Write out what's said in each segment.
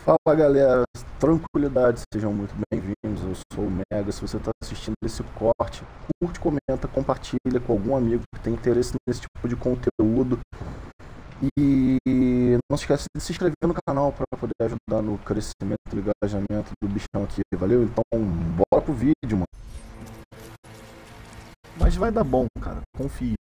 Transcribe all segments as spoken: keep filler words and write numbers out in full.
Fala galera, tranquilidade, sejam muito bem-vindos. Eu sou o Mega. Se você está assistindo esse corte, curte, comenta, compartilha com algum amigo que tem interesse nesse tipo de conteúdo. E não se esquece de se inscrever no canal para poder ajudar no crescimento e engajamento do bichão aqui, valeu? Então, bora pro vídeo, mano. Mas vai dar bom, cara, confia.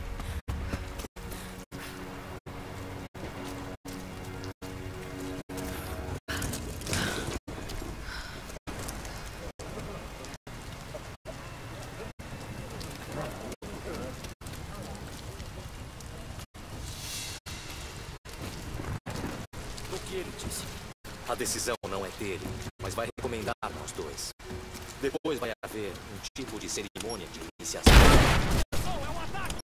Ele disse. A decisão não é dele, mas vai recomendar nós dois. Depois vai haver um tipo de cerimônia de iniciação. É um ataque!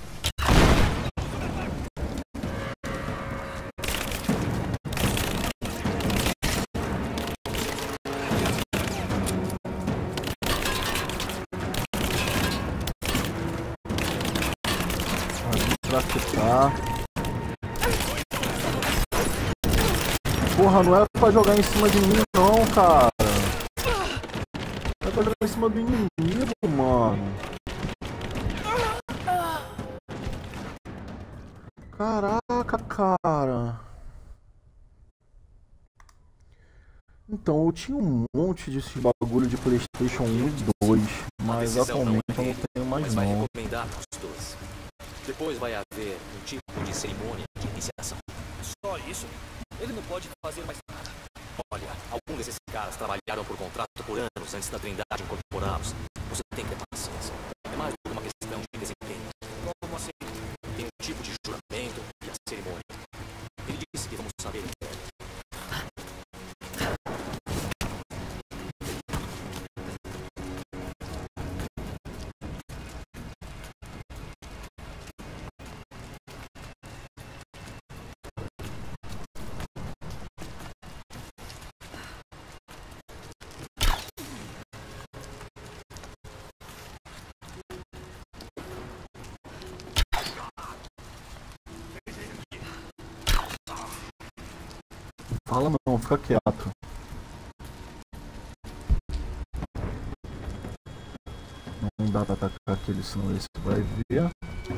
Pra ficar. Porra, não é pra jogar em cima de mim não, cara. Não é pra jogar em cima do inimigo, mano. Caraca, cara. Então, eu tinha um monte desses bagulho de PlayStation um e dois, mas atualmente eu não tenho mais não. Vai recomendar nós dois. Depois vai haver um tipo de cerimônia de iniciação. Só isso? Ele não pode fazer mais nada. Olha, alguns desses caras trabalharam por contrato por anos antes da Trindade incorporá-los. Você tem que ter paciência. É mais do que uma questão de desempenho. Como assim? Tem um tipo de juramento e a cerimônia. Ele disse que vamos saber em breve. Fala não, fica quieto. Não dá pra atacar aquele, senão esse vai ver.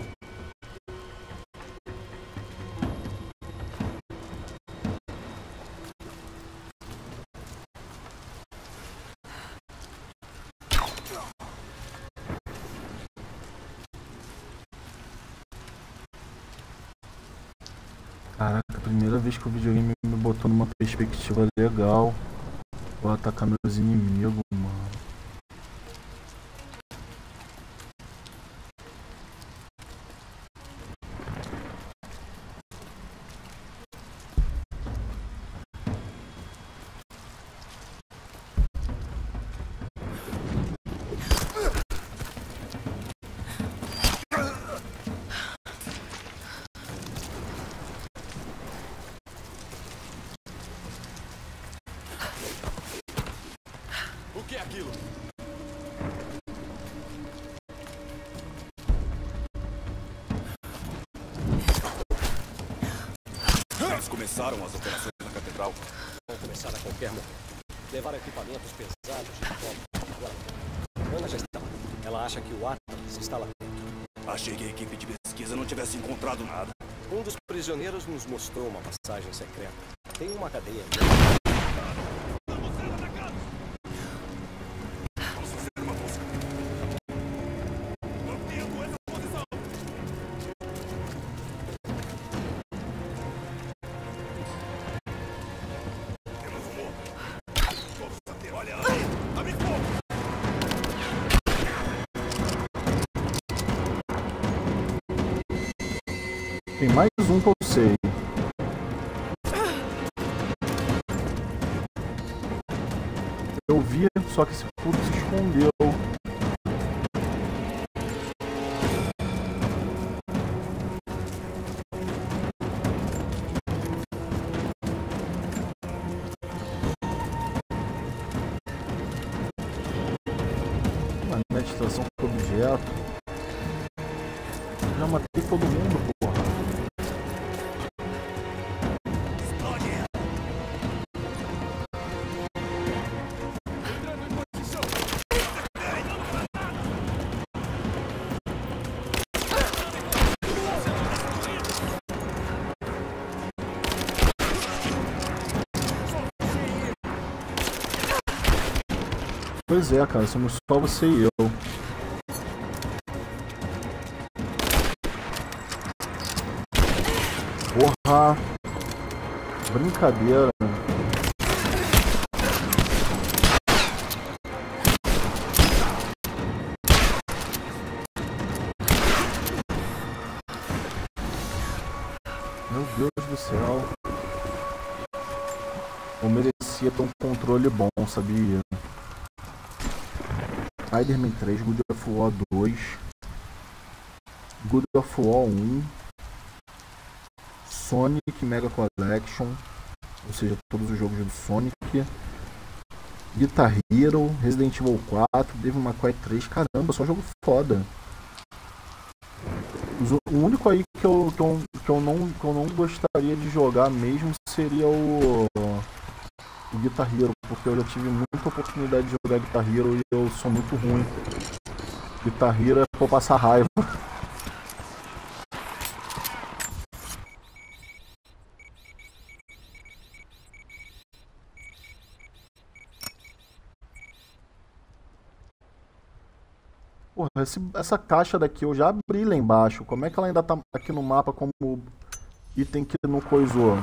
Caraca, a primeira vez que o videogame me botou numa perspectiva legal. Vou atacar meus inimigos, mano. O que é aquilo? Eles começaram as operações na catedral. Vão começar a qualquer momento. Levaram equipamentos pesados de cobre. Agora, Ana já está lá. Ela acha que o Atlas está lá dentro. Achei que a equipe de pesquisa não tivesse encontrado nada. Um dos prisioneiros nos mostrou uma passagem secreta. Tem uma cadeia. Vamos ser atacados! Vamos fazer uma busca. Mantendo essa posição. Temos um outro. Todos até. Olha aí! Abre fogo! Tem mais um que eu sei. Eu vi, só que esse puto se escondeu. Meditação por objeto. Já matei todo mundo, porra. Pois é, cara, somos só você e eu. Porra! Brincadeira. Meu Deus do céu. Eu merecia ter um controle bom, sabia? Spider-Man três, God of War dois, God of War um, Sonic Mega Collection, ou seja, todos os jogos do Sonic, Guitar Hero, Resident Evil quatro, Devil May Cry três, caramba, só jogo foda. O único aí que eu, que eu, que eu, não, que eu não gostaria de jogar mesmo seria o, o Guitar Hero, porque eu já tive muita oportunidade de jogar Guitar Hero e eu sou muito ruim. Guitar Hero é pra eu passar raiva. Porra, esse, essa caixa daqui eu já abri lá embaixo. Como é que ela ainda tá aqui no mapa como item que não coisou?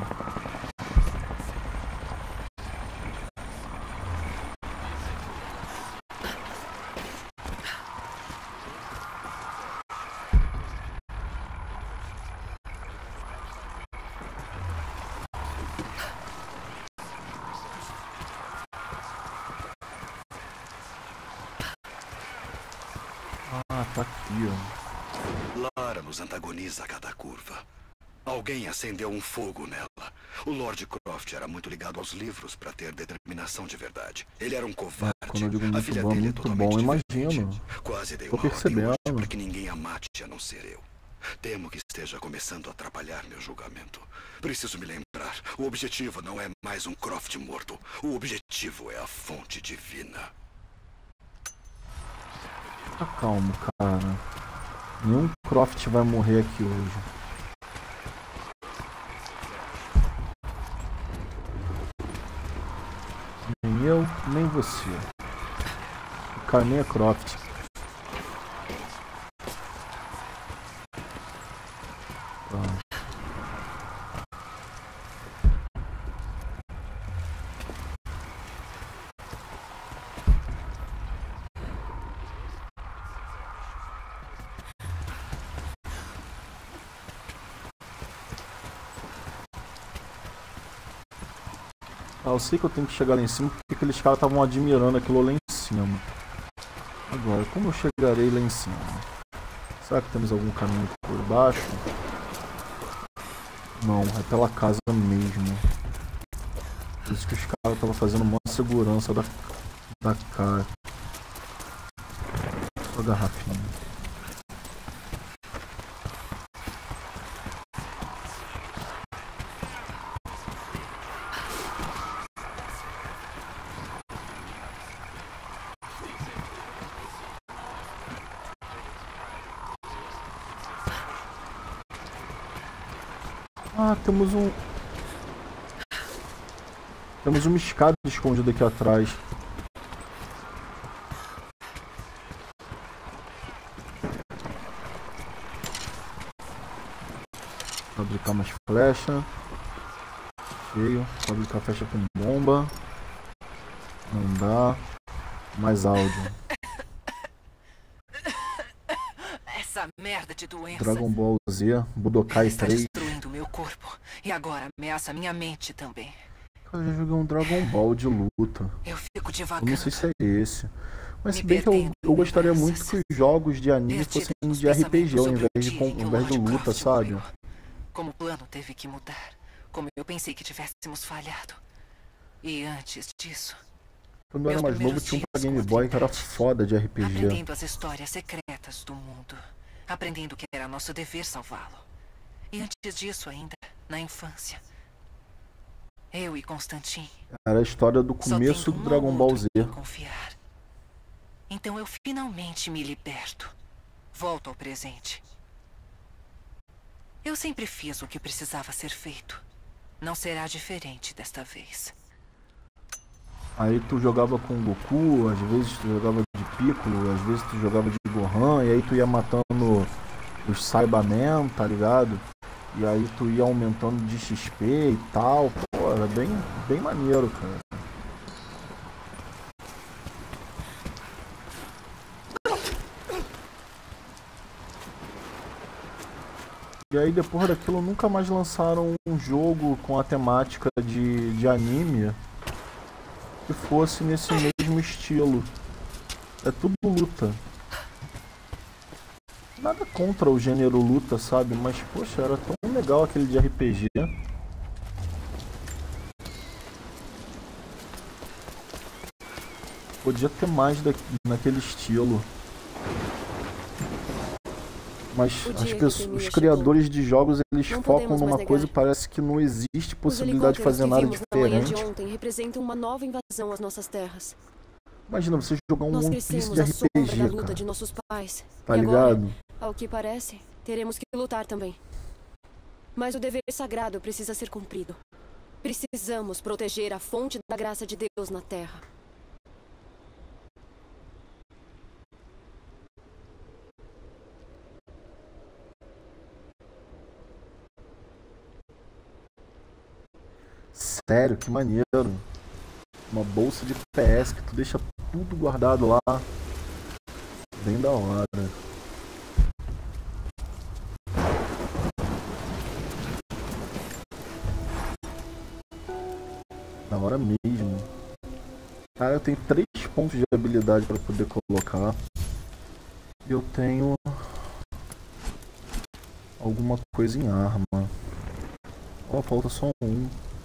Ah, tá aqui, ó. Lara nos antagoniza a cada curva. Alguém acendeu um fogo nela. O Lord Croft era muito ligado aos livros para ter determinação de verdade. Ele era um covarde. É, quando eu digo muito a filha bom, dele é muito totalmente bom, diferente. imagino. Quase dei Tô uma ordem percebendo. hoje para que ninguém a mate a não ser eu. Temo que esteja começando a atrapalhar meu julgamento. Preciso me lembrar. O objetivo não é mais um Croft morto. O objetivo é a fonte divina. Tá calmo, cara. Nenhum Croft vai morrer aqui hoje. Nem eu, nem você. O cara nem é Croft. Pronto. Ah, eu sei que eu tenho que chegar lá em cima porque aqueles caras estavam admirando aquilo lá em cima. Agora, como eu chegarei lá em cima? Será que temos algum caminho por baixo? Não, é pela casa mesmo. Por isso que os caras estavam fazendo uma segurança da, da cara. Só garrafinha. Ah, temos um... Temos uma escada escondida aqui atrás. Fabricar umas flechas. Cheio. Fabricar flecha com bomba. Não dá. Mais áudio. Essa merda de doença. Dragon Ball Z, Budokai está três. destruindo meu corpo. E agora ameaça minha mente também. Eu já joguei um Dragon Ball de luta. Eu fico Eu devagando. não sei se é esse. Mas se Me bem que eu, perdendo eu em gostaria lembranças. muito que os jogos de anime Perdido fossem nos de R P G ao pensamentos invés de, sobre o com- dia em que ao o invés de Lord luta, Croft sabe? morreu. Como o plano teve que mudar. Como eu pensei que tivéssemos falhado. E antes disso, Quando eu era Meus mais novo primeiros tinha um pra dias Game com a Boy que era Trindade. foda de R P G. aprendendo as histórias secretas do mundo. Aprendendo que era nosso dever salvá-lo. E antes disso ainda, na infância. Eu e Constantin Era a história do só começo tendo do um Dragon ao Ball outro Z. em quem confiar. Então eu finalmente me liberto. Volto ao presente. Eu sempre fiz o que precisava ser feito. Não será diferente desta vez. Aí tu jogava com o Goku, às vezes tu jogava de Piccolo, às vezes tu jogava de Gohan, e aí tu ia matando os Saibamen, tá ligado? E aí tu ia aumentando de X P e tal. Pô, era bem, bem maneiro, cara. E aí depois daquilo nunca mais lançaram um jogo com a temática de, de anime que fosse nesse mesmo estilo. É tudo luta. Nada contra o gênero luta, sabe? Mas, poxa, era tão legal aquele de R P G. Podia ter mais da, naquele estilo. Mas as pessoas, os criadores de jogos, eles focam numa coisa e parece que não existe possibilidade de fazer nada diferente. De ontem representam uma nova invasão às nossas terras. Imagina você jogar um Nós One Piece crescemos de à R sombra P da G, luta cara. de nossos pais. Tá E agora, ligado? ao que parece, teremos que lutar também. Mas o dever sagrado precisa ser cumprido. Precisamos proteger a fonte da graça de Deus na Terra. Sério, que maneiro. Uma bolsa de P S que tu deixa tudo guardado lá. Bem da hora. Da hora mesmo. Cara, eu tenho três pontos de habilidade para poder colocar. Eu tenho alguma coisa em arma. Ó, falta só um.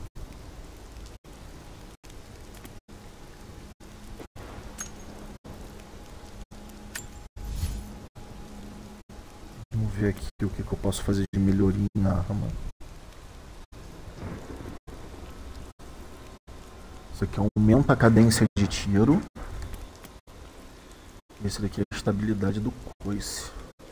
Vamos ver aqui o que, que eu posso fazer de melhoria em arma. Isso aqui aumenta a cadência de tiro. Esse daqui é a estabilidade do coice.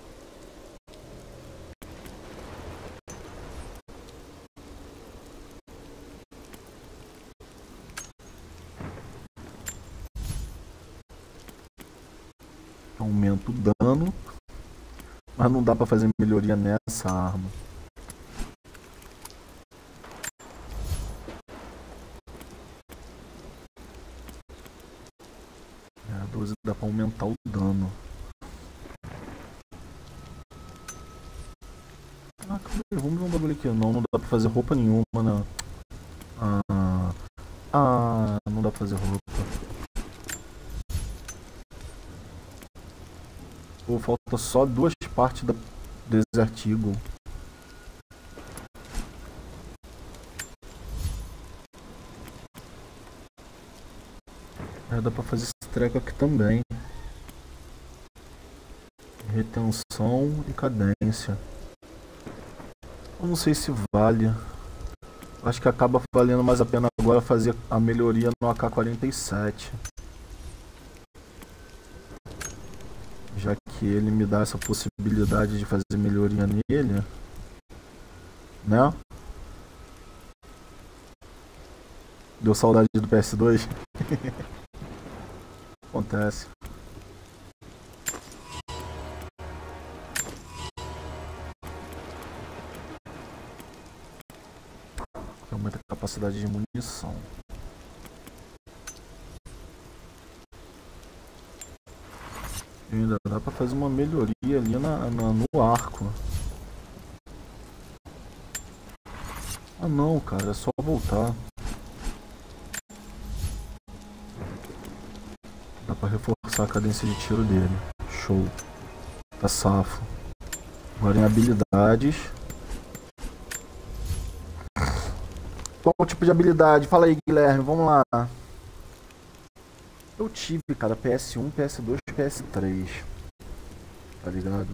Aumenta o dano. Mas não dá pra fazer melhoria nessa arma. É, a doze dá pra aumentar o dano. Ah, cadê? Vamos ver um bagulho aqui. Não, não dá pra fazer roupa nenhuma, não. Ah, ah, não dá pra fazer roupa. Pô, falta só duas partes da Desert Eagle. É, dá pra fazer esse treco aqui também. Retenção e cadência. Eu não sei se vale. Acho que acaba valendo mais a pena agora fazer a melhoria no A K quarenta e sete. Já que ele me dá essa possibilidade de fazer melhoria nele, né? Deu saudade do P S dois? Acontece. Aumenta a capacidade de munição. E ainda dá pra fazer uma melhoria ali na, na, no arco. Ah não, cara, é só voltar. Dá pra reforçar a cadência de tiro dele. Show. Tá safo. Agora em habilidades. Qual tipo de habilidade? Fala aí, Guilherme, vamos lá. Eu tive, cara, P S um, P S dois, P S três. Tá ligado?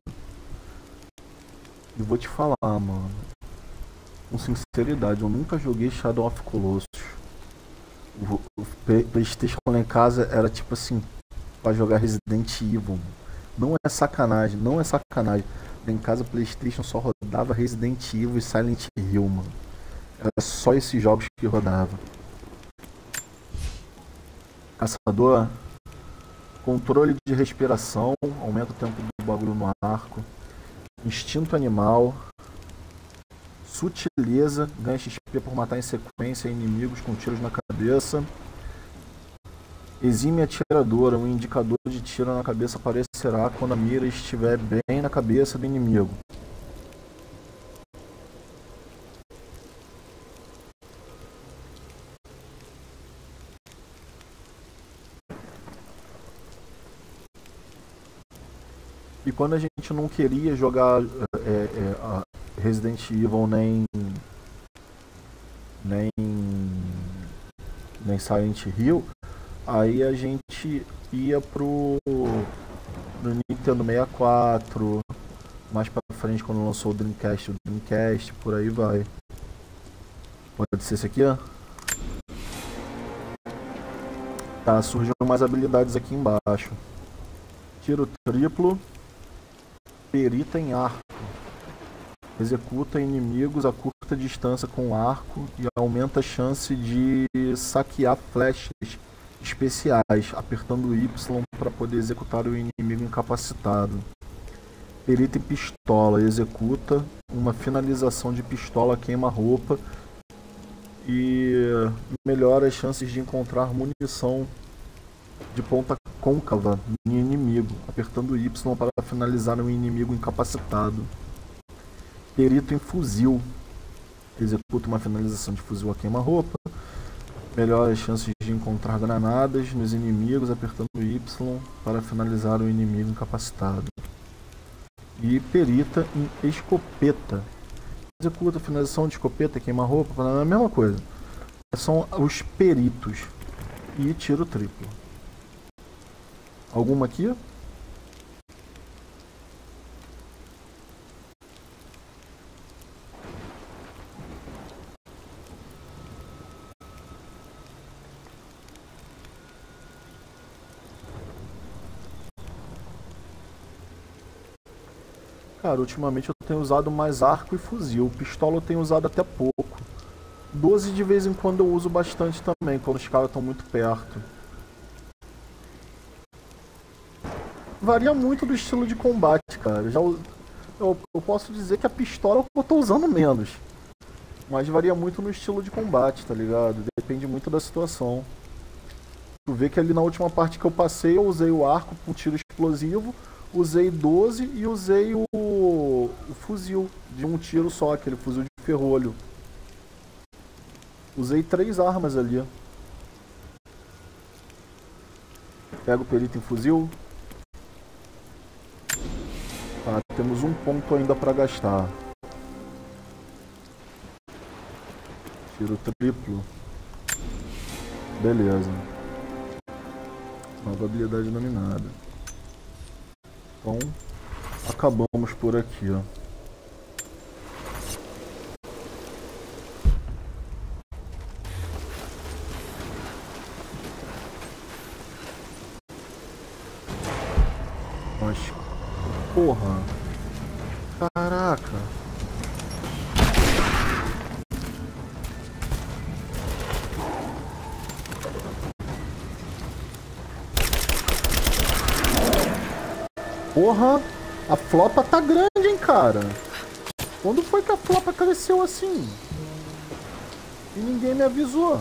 E vou te falar, mano. Com sinceridade, eu nunca joguei Shadow of Colossus. O, o PlayStation lá em casa era tipo assim, pra jogar Resident Evil. Não é sacanagem, não é sacanagem. Lá em casa o PlayStation só rodava Resident Evil e Silent Hill, mano. Era só esses jogos que rodava. Caçador. Controle de respiração. Aumenta o tempo do bagulho no arco. Instinto animal. Sutileza. Ganha X P por matar em sequência inimigos com tiros na cabeça. Exime atiradora. Um indicador de tiro na cabeça aparecerá quando a mira estiver bem na cabeça do inimigo. E quando a gente não queria jogar é, é, Resident Evil nem nem nem Silent Hill, aí a gente ia pro no Nintendo sessenta e quatro, mais pra frente quando lançou o Dreamcast, o Dreamcast, por aí vai. Pode ser esse aqui, ó. Tá, surgiram mais habilidades aqui embaixo. Tiro triplo. Perita em arco. Executa inimigos a curta distância com arco e aumenta a chance de saquear flechas especiais, apertando Y para poder executar o inimigo incapacitado. Perita em pistola. Executa uma finalização de pistola queima-roupa e melhora as chances de encontrar munição de ponta côncava no inimigo, apertando Y para finalizar um inimigo incapacitado. Perito em fuzil. Executa uma finalização de fuzil a queima-roupa. Melhora as chances de encontrar granadas nos inimigos, apertando Y para finalizar o inimigo incapacitado. E perita em escopeta. Executa a finalização de escopeta, queima-roupa, é a mesma coisa. São os peritos. E tiro triplo. Alguma aqui? Cara, ultimamente eu tenho usado mais arco e fuzil. Pistola eu tenho usado até pouco. doze de vez em quando eu uso bastante também, quando os caras estão muito perto. Varia muito do estilo de combate, cara. Já, eu, eu posso dizer que a pistola eu tô usando menos. Mas varia muito no estilo de combate, tá ligado? Depende muito da situação. Tu vê que ali na última parte que eu passei, eu usei o arco com tiro explosivo, usei doze e usei o, o fuzil de um tiro só, aquele fuzil de ferrolho. Usei três armas ali. Pega o perito em fuzil. Tá, temos um ponto ainda pra gastar. Tiro triplo. Beleza. Nova habilidade dominada. Então, acabamos por aqui, ó. Mas, porra. Caraca. Porra, a flopa tá grande, hein, cara. Quando foi que a flopa cresceu assim? E ninguém me avisou.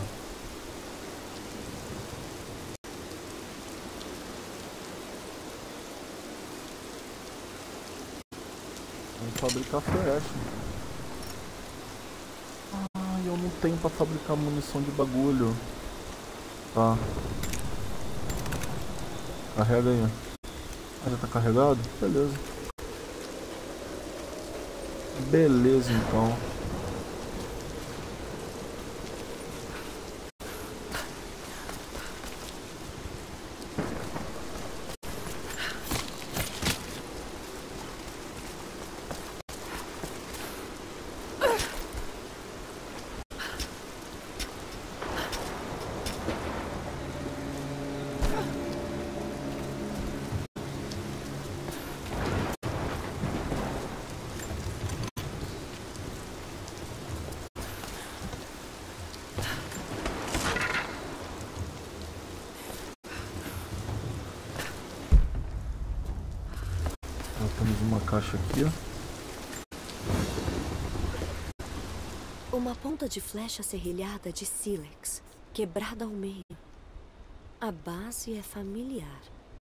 Vamos fabricar flecha. Ah, eu não tenho pra fabricar munição de bagulho. Tá. Carrega aí. Ah, já tá carregado? Beleza. Beleza, então. caixa aqui. Uma ponta de flecha serrilhada de sílex, quebrada ao meio. A base é familiar.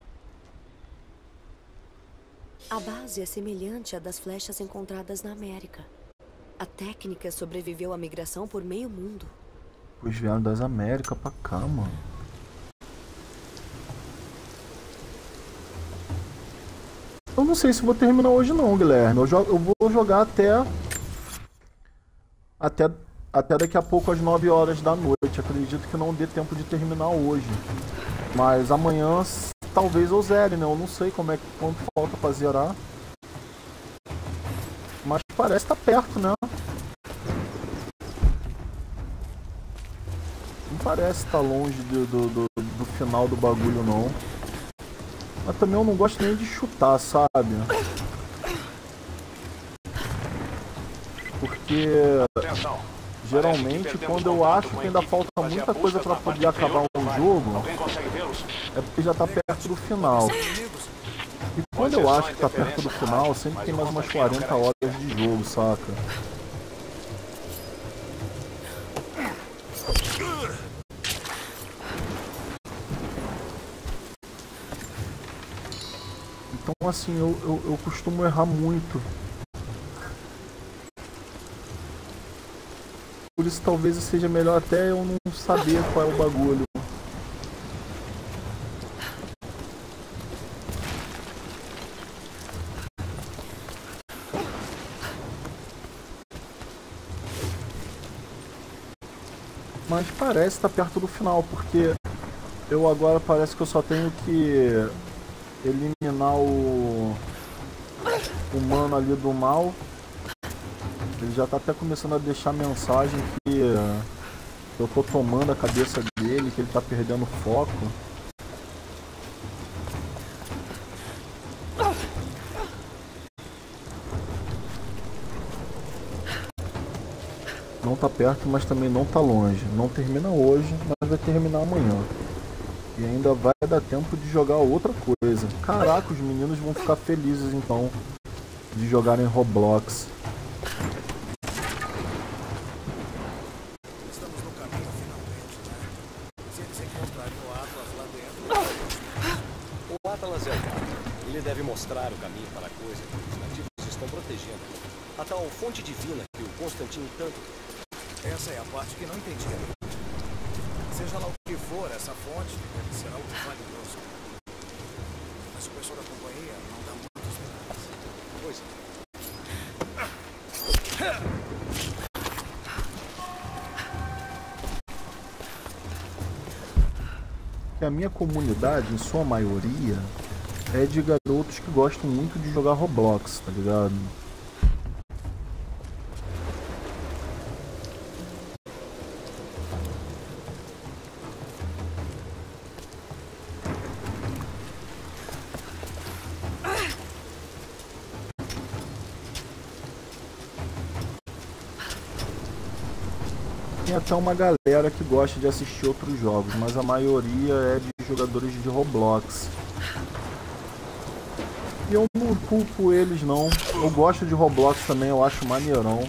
A base é semelhante à das flechas encontradas na América. A técnica sobreviveu à migração por meio mundo. Pois vieram das Américas pra cá, mano. Eu não sei se vou terminar hoje não, Guilherme. Eu, jogo, eu vou jogar até... Até, até daqui a pouco, às nove horas da noite. Acredito que não dê tempo de terminar hoje. Mas amanhã, talvez eu zere, né? Eu não sei como é que, quanto falta pra zerar. Mas parece que tá perto, né? Não parece estar longe do, do, do, do final do bagulho, não. Mas também eu não gosto nem de chutar, sabe? Porque geralmente quando eu acho que ainda falta muita coisa para poder acabar um jogo, é porque já tá perto do final. E quando eu acho que tá perto do final, sempre tem mais umas quarenta horas de jogo, saca? Então assim, eu, eu, eu costumo errar muito. Por isso talvez seja melhor até eu não saber qual é o bagulho. Mas parece estar perto do final, porque eu agora parece que eu só tenho que eliminar o, o mano ali do mal. Ele já tá até começando a deixar mensagem que uh, eu tô tomando a cabeça dele, que ele tá perdendo foco. Não tá perto, mas também não tá longe. Não termina hoje, mas vai terminar amanhã. E ainda vai dar tempo de jogar outra coisa. Caraca, os meninos vão ficar felizes então de jogarem Roblox. Estamos no caminho finalmente, né? Se eles encontrarem o Atlas lá dentro... O Atlas é o cara. Ele deve mostrar o caminho para a coisa que os nativos estão protegendo. A tal fonte divina que o Constantine tanto... Essa é a parte que não entendi. Seja lá o que for, essa fonte deve ser algo valioso. Mas o pessoal da companhia não dá muitos detalhes. Pois Que a minha comunidade, em sua maioria, é de garotos que gostam muito de jogar Roblox, tá ligado? Tem até uma galera que gosta de assistir outros jogos, mas a maioria é de jogadores de Roblox. E eu não culpo eles não. Eu gosto de Roblox também, eu acho maneirão.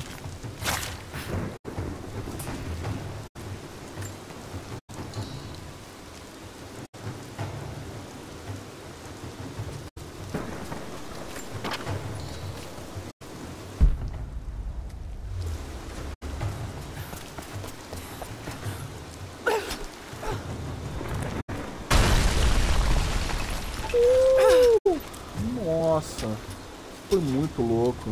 Nossa, foi muito louco.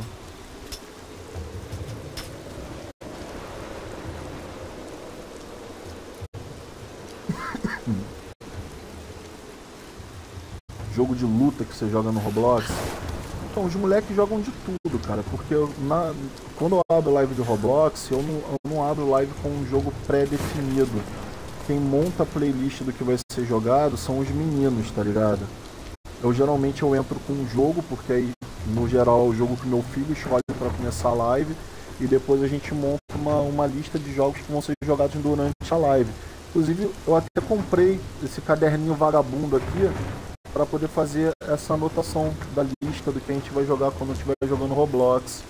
Jogo de luta que você joga no Roblox. Então, os moleques jogam de tudo, cara. Porque eu, na, quando eu abro live de Roblox, eu não, eu não abro live com um jogo pré-definido. Quem monta a playlist do que vai ser jogado são os meninos, tá ligado? Eu geralmente eu entro com um jogo, porque aí no geral é o jogo que meu filho escolhe para começar a live, e depois a gente monta uma, uma lista de jogos que vão ser jogados durante a live. Inclusive eu até comprei esse caderninho vagabundo aqui, para poder fazer essa anotação da lista do que a gente vai jogar quando estiver jogando Roblox.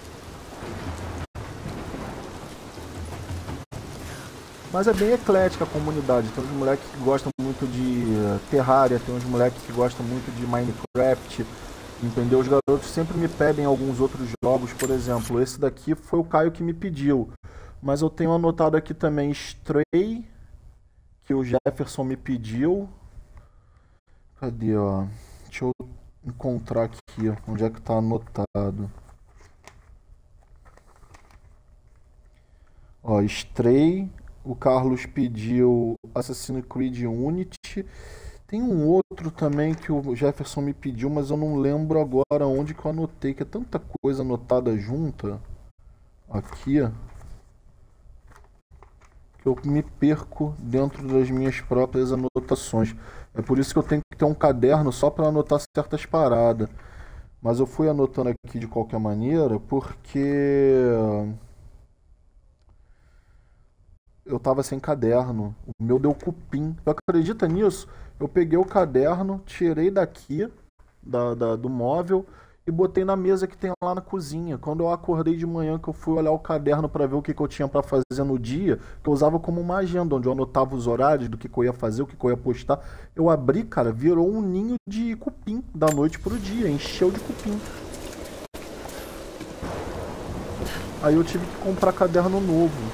Mas é bem eclética a comunidade. Tem uns moleques que gostam muito de Terraria, tem uns moleques que gostam muito de Minecraft, entendeu? Os garotos sempre me pedem alguns outros jogos, por exemplo, esse daqui foi o Caio que me pediu. Mas eu tenho anotado aqui também Stray, que o Jefferson me pediu. Cadê, ó? Deixa eu encontrar aqui, ó, onde é que tá anotado. Ó, Stray, o Carlos pediu Assassin's Creed Unity. Tem um outro também que o Jefferson me pediu, mas eu não lembro agora onde que eu anotei, que é tanta coisa anotada junta aqui, ó, que eu me perco dentro das minhas próprias anotações. É por isso que eu tenho que ter um caderno só para anotar certas paradas. Mas eu fui anotando aqui de qualquer maneira porque eu tava sem caderno. O meu deu cupim. Tu acredita nisso? Eu peguei o caderno, tirei daqui da, da, do móvel e botei na mesa que tem lá na cozinha. Quando eu acordei de manhã, que eu fui olhar o caderno para ver o que, que eu tinha para fazer no dia, que eu usava como uma agenda, onde eu anotava os horários do que, que eu ia fazer, o que, que eu ia postar. Eu abri, cara, virou um ninho de cupim da noite pro dia, encheu de cupim. Aí eu tive que comprar caderno novo.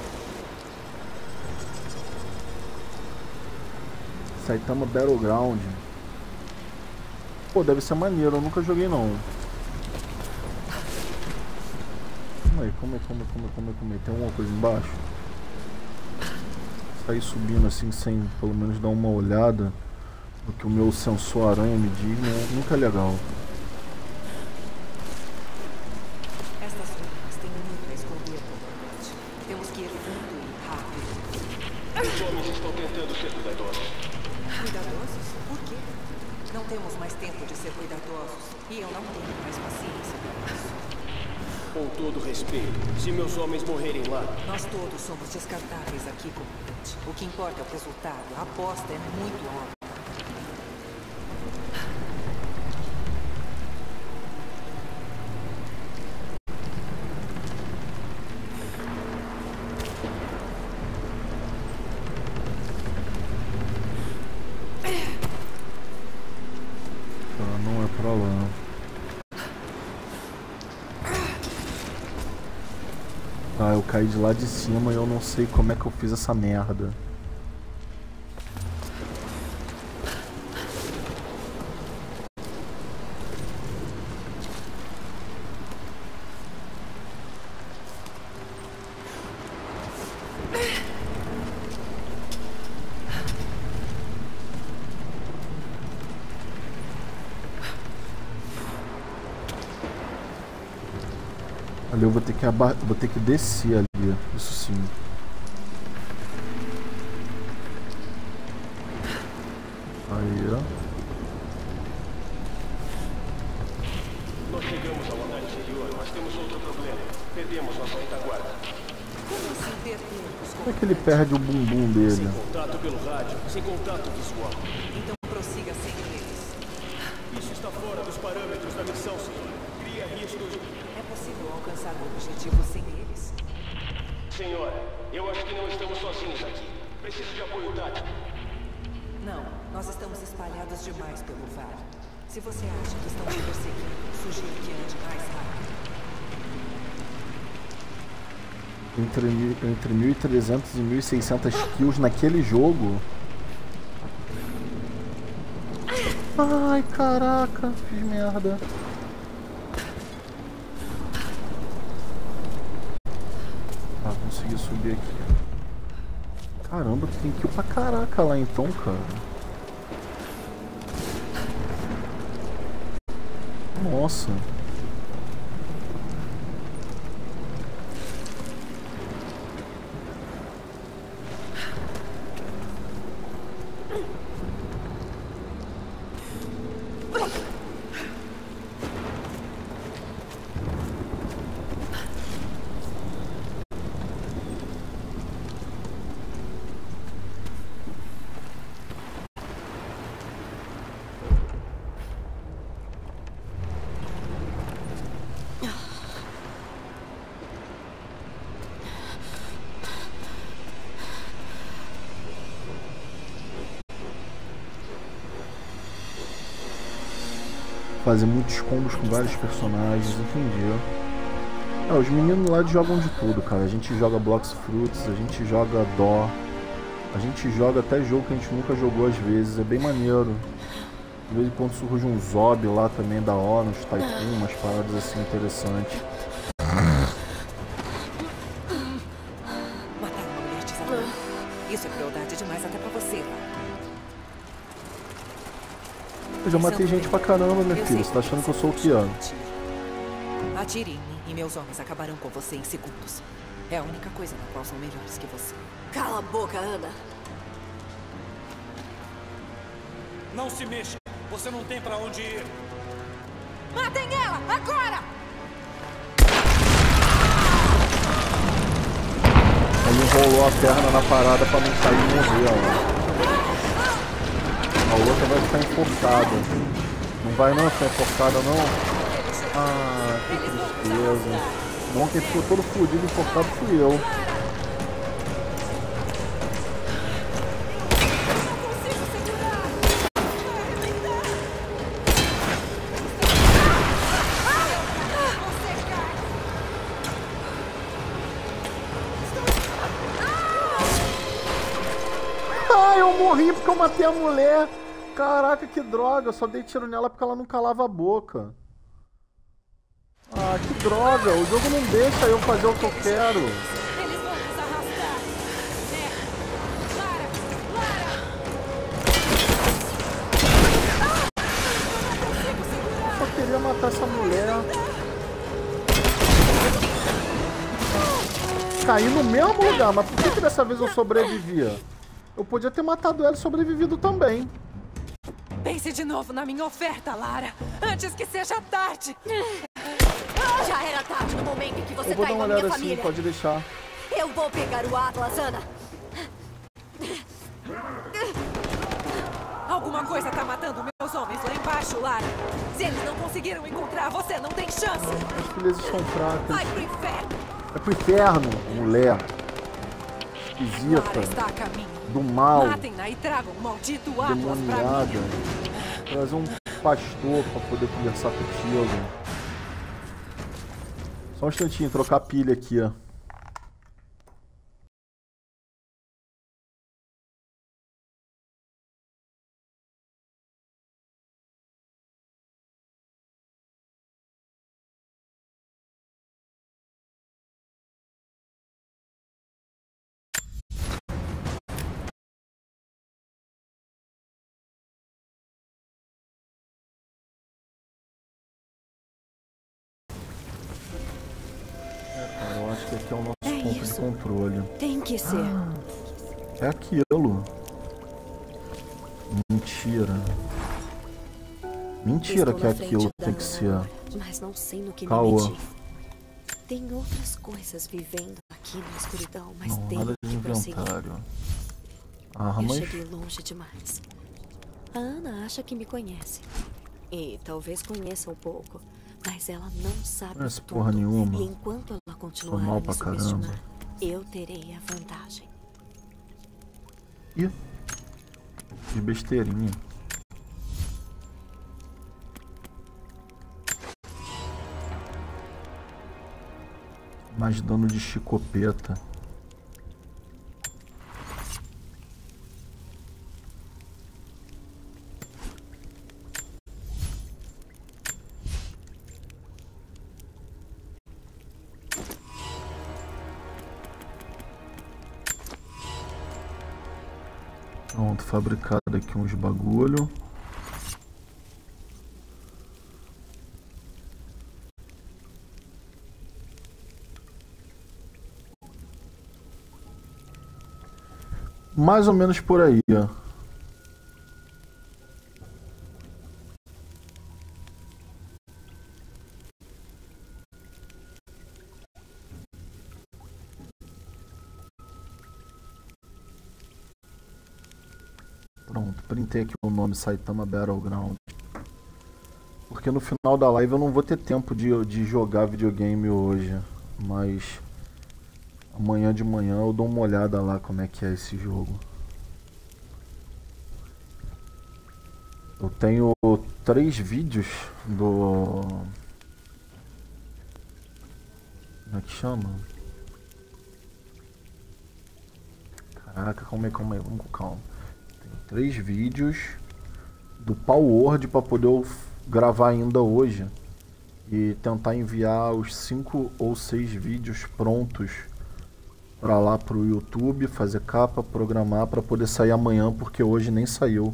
Saitama Battleground. Pô, deve ser maneiro, eu nunca joguei não. Calma aí, calma aí, calma aí, calma aí, calma aí, calma aí. Tem alguma coisa embaixo? Sair subindo assim sem pelo menos dar uma olhada no que o meu sensor aranha me diz, né? Nunca é legal. Estas ruínas têm muito a esconder, comandante. Temos que ir fundo e rápido. Os homens estão tentando ser cuidadosos. Cuidadosos? Por quê? Não temos mais tempo de ser cuidadosos. E eu não tenho mais paciência para isso. Com todo respeito, se meus homens morrerem lá... Nós todos somos descartáveis aqui, comandante. O que importa é o resultado. A aposta é muito alta. Ah, não é pra lá. Ah, eu caí de lá de cima e eu não sei como é que eu fiz essa merda. Ali eu vou ter que aba... vou ter que descer ali, isso sim. Aí, ó. Nós chegamos ao andar inferior, mas temos outro problema. Perdemos nossa retaguarda. Como assim perdemos, Como é que ele perde o bumbum dele? Sem contato pelo rádio, sem contato visual. Então prossiga sem eles. Isso está fora dos parâmetros da missão, senhor. Cria riscos... É possível alcançar o objetivo sem eles? Senhora, eu acho que não estamos sozinhos aqui. Preciso de apoio tático. Não, nós estamos espalhados demais pelo vale. Se você acha que estão me perseguindo, sugiro que ande mais rápido. Entre, mil- entre mil e trezentos e mil e seiscentas kills naquele jogo. Ai, caraca, fiz merda. Ah, consegui subir aqui. Caramba, tem kill pra caraca lá então, cara. Nossa. fazer muitos combos com vários personagens, entendi. É, os meninos lá jogam de tudo, cara. A gente joga Blox Fruits, a gente joga Dó, a gente joga até jogo que a gente nunca jogou às vezes, é bem maneiro. De vez em quando surge um Zob lá também da hora, uns Tycoon, umas paradas assim interessantes. Matar uma mulher de Satã. Isso é crueldade demais até pra você. Eu já matei gente pra caramba, minha filha. Você tá achando que eu sou o piano? Atire em mim e meus homens acabarão com você em segundos. É a única coisa na qual são melhores que você. Cala a boca, Ana. Não se mexa. Você não tem pra onde ir. Matem ela! Agora! Ele enrolou a perna na parada pra não cair e morrer, ó. A outra vai ficar enforcada. Não vai não ficar enforcada, não? Ah, que tristeza. Bom, quem ficou todo fodido e enforcado fui eu. Ah, eu morri porque eu matei a mulher. Caraca, que droga. Eu só dei tiro nela porque ela não calava a boca. Ah, que droga. O jogo não deixa eu fazer o que eu quero. Eles vão nos arrastar. É. Lara! Lara! Eu só queria matar essa mulher. Caí no mesmo lugar, mas por que, que dessa vez eu sobrevivia? Eu podia ter matado ela e sobrevivido também. Pense de novo na minha oferta, Lara. Antes que seja tarde. Já era tarde no momento em que você Eu vou dar caiu uma na minha olhada assim, família. pode deixar. Eu vou pegar o Atlas, Ana. Alguma coisa tá matando meus homens lá embaixo, Lara. Se eles não conseguiram encontrar você, não tem chance. As filhas estão fracas. Vai pro inferno. É pro inferno, mulher. Esquisita. Lara está a caminho. Do mal. Matem-na e tragam o maldito Atlas pra Demoniada. mim. Trazer um pastor pra poder conversar contigo. Só um instantinho, trocar a pilha aqui, ó. Eu acho que aqui é o nosso É ponto isso. de controle. Tem que ser. É aquilo. Mentira. Mentira Estou que é na frente aquilo da tem que Ana, ser. Mas não sei no que Caô. me meti. Tem outras coisas vivendo aqui na escuridão, mas Não, tenho nada de que prosseguir. inventário. Eu Armas. cheguei longe demais. A Ana acha que me conhece. E talvez conheça um pouco. Mas ela não sabe Conhece tudo. porra nenhuma. E enquanto ela Sou continuar mal a me pra subestimar, caramba. eu terei a vantagem. Ih. Que besteirinha. Mais dano de chicopeta. Pronto, fabricado aqui uns bagulho. Mais ou menos por aí, ó. Pronto, printei aqui o nome Saitama Battleground. Porque no final da live eu não vou ter tempo de, de jogar videogame hoje. Mas amanhã de manhã eu dou uma olhada lá como é que é esse jogo. Eu tenho três vídeos do... Como é que chama? Caraca, calma aí, calma aí, vamos com calma. Tem três vídeos do Palworld pra poder eu gravar ainda hoje. E tentar enviar os cinco ou seis vídeos prontos pra lá pro YouTube, fazer capa, programar pra poder sair amanhã, porque hoje nem saiu.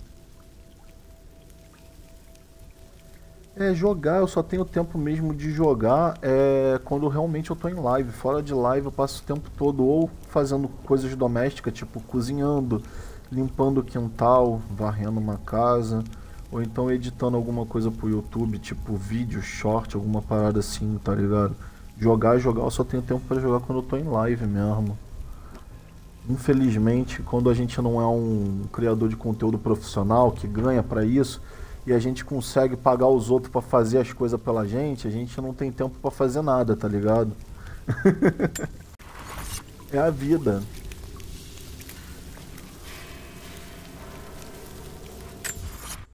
É, jogar, eu só tenho tempo mesmo de jogar é, quando realmente eu tô em live. Fora de live eu passo o tempo todo ou fazendo coisas domésticas, tipo cozinhando, limpando o quintal, varrendo uma casa, ou então editando alguma coisa pro YouTube, tipo vídeo, short, alguma parada assim, tá ligado? Jogar, jogar, eu só tenho tempo pra jogar quando eu tô em live mesmo. Infelizmente, quando a gente não é um criador de conteúdo profissional que ganha pra isso, e a gente consegue pagar os outros pra fazer as coisas pela gente, a gente não tem tempo pra fazer nada, tá ligado? É a vida.